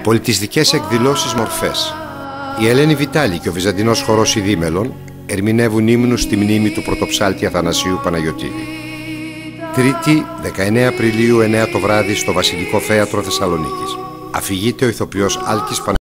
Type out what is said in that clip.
Πολιτιστικές εκδηλώσεις μορφές. Η Ελένη Βιτάλη και ο Βυζαντινός χορός Ιδίμελων ερμηνεύουν ύμνους στη μνήμη του πρωτοψάλτη Αθανασίου Παναγιωτίδη. Τρίτη, 19 Απριλίου, 9 το βράδυ, στο Βασιλικό Θέατρο Θεσσαλονίκης. Αφηγείται ο ηθοποιός Άλκης